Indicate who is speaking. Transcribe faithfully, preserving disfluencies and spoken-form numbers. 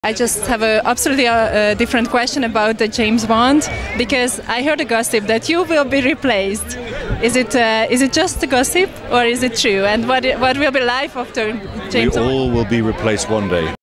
Speaker 1: I just have a absolutely uh, different question about the James Bond, because I heard a gossip that you will be replaced. Is it uh, is it just a gossip or is it true? And what what will be life after James Bond?
Speaker 2: We all will be replaced one day.